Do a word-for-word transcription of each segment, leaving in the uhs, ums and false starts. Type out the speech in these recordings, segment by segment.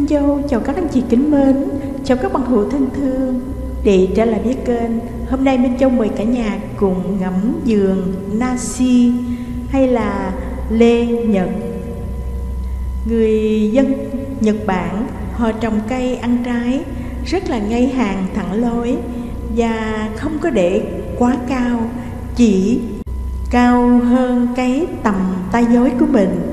Minh Châu chào các anh chị kính mến, chào các bạn hữu thân thương. Để trở lại với kênh, hôm nay Minh Châu mời cả nhà cùng ngắm vườn Nashi hay là lê Nhật. Người dân Nhật Bản họ trồng cây ăn trái rất là ngay hàng thẳng lối và không có để quá cao, chỉ cao hơn cái tầm tay dối của mình,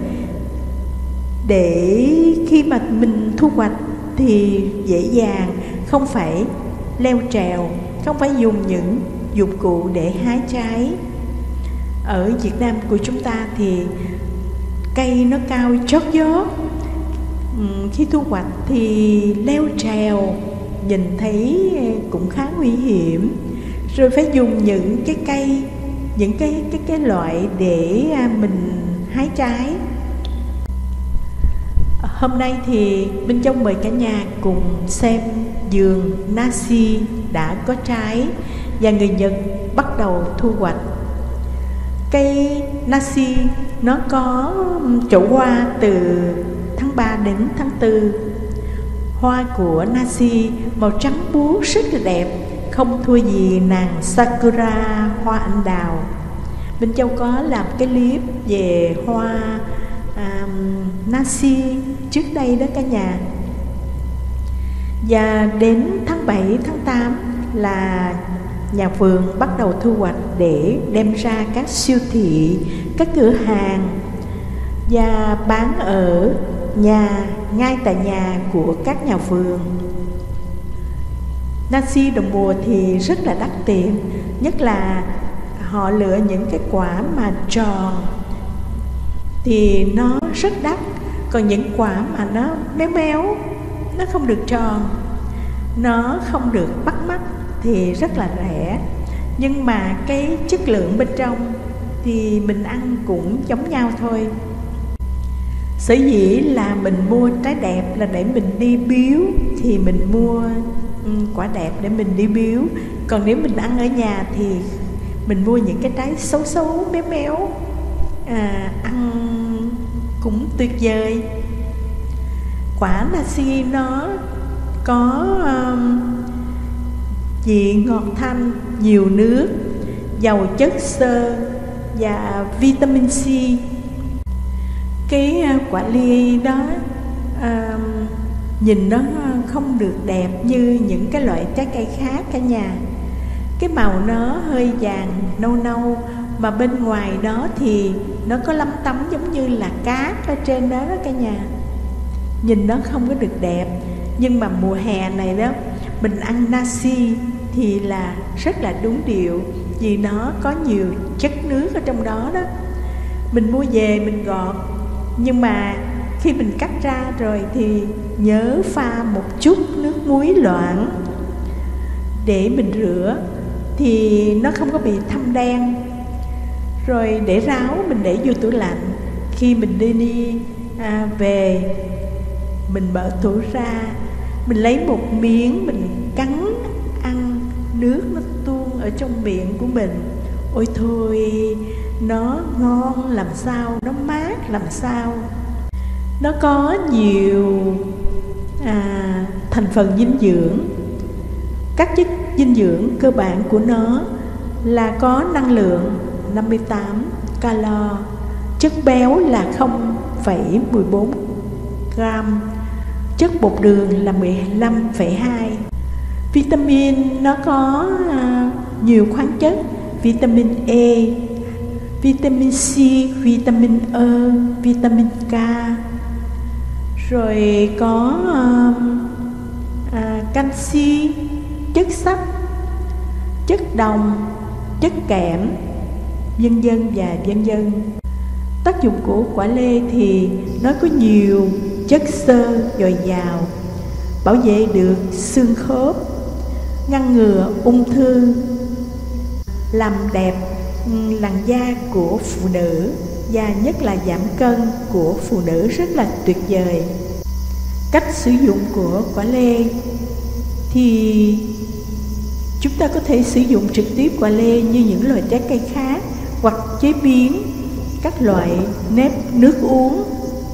để khi mà mình thu hoạch thì dễ dàng, không phải leo trèo, không phải dùng những dụng cụ để hái trái. Ở Việt Nam của chúng ta thì cây nó cao chót vót, khi thu hoạch thì leo trèo nhìn thấy cũng khá nguy hiểm, rồi phải dùng những cái cây, những cái cái cái loại để mình hái trái. Hôm nay thì Minh Châu mời cả nhà cùng xem vườn Nashi đã có trái và người Nhật bắt đầu thu hoạch. Cây Nashi nó có trổ hoa từ tháng ba đến tháng tư. Hoa của Nashi màu trắng buốt rất là đẹp, không thua gì nàng Sakura hoa anh đào. Minh Châu có làm cái clip về hoa um, Nashi trước đây đó cả nhà. Và đến tháng bảy, tháng tám là nhà vườn bắt đầu thu hoạch để đem ra các siêu thị, các cửa hàng và bán ở nhà, ngay tại nhà của các nhà vườn. Nashi đầu mùa thì rất là đắt tiền, nhất là họ lựa những cái quả mà tròn thì nó rất đắt, còn những quả mà nó méo méo, nó không được tròn, nó không được bắt mắt thì rất là rẻ. Nhưng mà cái chất lượng bên trong thì mình ăn cũng giống nhau thôi. Sở dĩ là mình mua trái đẹp là để mình đi biếu, thì mình mua um, quả đẹp để mình đi biếu. Còn nếu mình ăn ở nhà thì mình mua những cái trái xấu xấu, méo méo, à, ăn cũng tuyệt vời. Quả Nashi nó có um, vị ngọt thanh, nhiều nước, giàu chất xơ và vitamin C. Cái uh, quả ly đó uh, nhìn nó không được đẹp như những cái loại trái cây khác cả nhà. Cái màu nó hơi vàng nâu nâu, mà bên ngoài đó thì nó có lấm tấm giống như là cát ở trên đó đó cả nhà. Nhìn nó không có được đẹp. Nhưng mà mùa hè này đó, mình ăn Nashi thì là rất là đúng điệu, vì nó có nhiều chất nước ở trong đó đó. Mình mua về mình gọt, nhưng mà khi mình cắt ra rồi thì nhớ pha một chút nước muối loãng để mình rửa, thì nó không có bị thâm đen. Rồi để ráo mình để vô tủ lạnh. Khi mình đi đi à, về, mình mở tủ ra, mình lấy một miếng, mình cắn ăn, nước nó tuôn ở trong miệng của mình. Ôi thôi, nó ngon làm sao, nó mát làm sao. Nó có nhiều à, thành phần dinh dưỡng. Các chất dinh dưỡng cơ bản của nó là có năng lượng năm mươi tám calo, chất béo là không phẩy mười bốn gram, chất bột đường là mười lăm phẩy hai. Vitamin nó có à, nhiều khoáng chất, vitamin E, vitamin C, vitamin E, vitamin K, rồi có à, à, canxi, chất sắt, chất đồng, chất kẽm, vân vân và vân vân. Tác dụng của quả lê thì nó có nhiều chất xơ dồi dào, bảo vệ được xương khớp, ngăn ngừa ung thư, làm đẹp làn da của phụ nữ, và nhất là giảm cân của phụ nữ rất là tuyệt vời. Cách sử dụng của quả lê thì chúng ta có thể sử dụng trực tiếp quả lê như những loại trái cây khác, hoặc chế biến các loại nếp nước uống.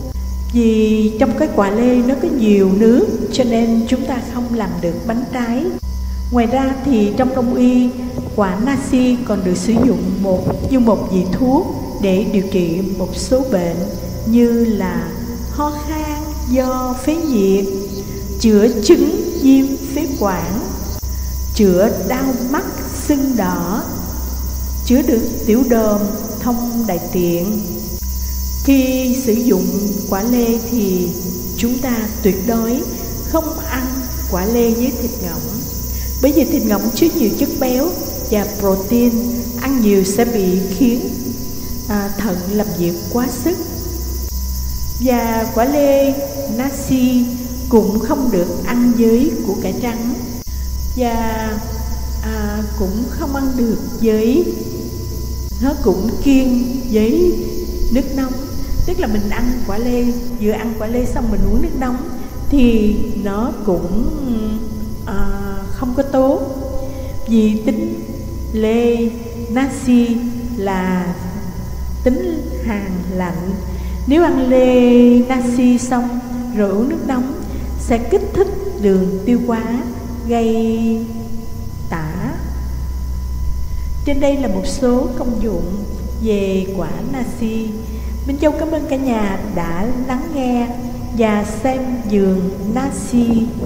Vì trong cái quả lê nó có nhiều nước cho nên chúng ta không làm được bánh trái. Ngoài ra thì trong đông y, quả nasi còn được sử dụng một như một vị thuốc để điều trị một số bệnh như là ho khan do phế nhiệt, chữa chứng viêm phế quản, chữa đau mắt sưng đỏ, chữa được tiểu đờm, thông đại tiện. Khi sử dụng quả lê thì chúng ta tuyệt đối không ăn quả lê với thịt ngỗng, bởi vì thịt ngỗng chứa nhiều chất béo và protein, ăn nhiều sẽ bị khiến à, thận làm việc quá sức. Và quả lê nasi cũng không được ăn với củ cải trắng, và à, cũng không ăn được với, nó cũng kiêng với nước nóng. Tức là mình ăn quả lê, vừa ăn quả lê xong mình uống nước nóng thì nó cũng à, không có tốt. Vì tính lê nasi là tính hàn lạnh. Nếu ăn lê nasi xong rồi uống nước nóng sẽ kích thích đường tiêu hóa, gây tả. Trên đây là một số công dụng về quả nasi. Minh Châu cảm ơn cả nhà đã lắng nghe và xem vườn nasi.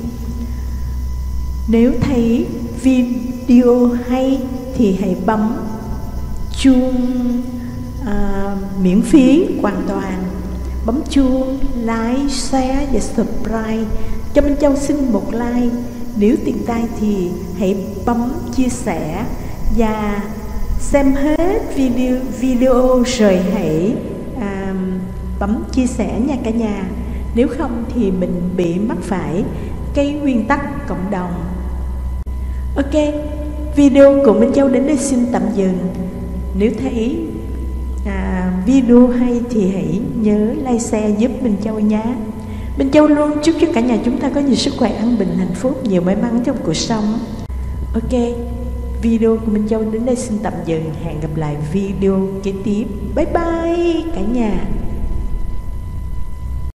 Nếu thấy video hay thì hãy bấm chuông à, miễn phí hoàn toàn. Bấm chuông, like, share và subscribe. Cho Minh Châu xin một like. Nếu tiện tay thì hãy bấm chia sẻ và xem hết video video rồi hãy à, bấm chia sẻ nha cả nhà. Nếu không thì mình bị mắc phải cái nguyên tắc cộng đồng. Ok, video của Minh Châu đến đây xin tạm dừng. Nếu thấy à, video hay thì hãy nhớ like share giúp Minh Châu nhé. Minh Châu luôn chúc cho cả nhà chúng ta có nhiều sức khỏe, an bình, hạnh phúc, nhiều may mắn trong cuộc sống. Ok, video của Minh Châu đến đây xin tạm dừng. Hẹn gặp lại video kế tiếp. Bye bye cả nhà.